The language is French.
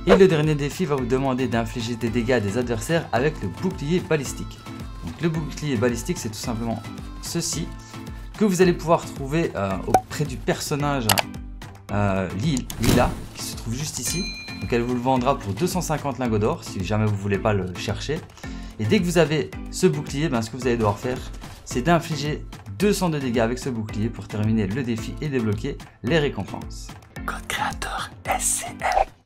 Et le dernier défi va vous demander d'infliger des dégâts à des adversaires avec le bouclier balistique. Donc le bouclier balistique, c'est tout simplement ceci que vous allez pouvoir trouver auprès du personnage Lila qui se trouve juste ici. Donc elle vous le vendra pour 250 lingots d'or si jamais vous voulez pas le chercher. Et dès que vous avez ce bouclier, ce que vous allez devoir faire, c'est d'infliger 200 de dégâts avec ce bouclier pour terminer le défi et débloquer les récompenses. Code créateur SCL.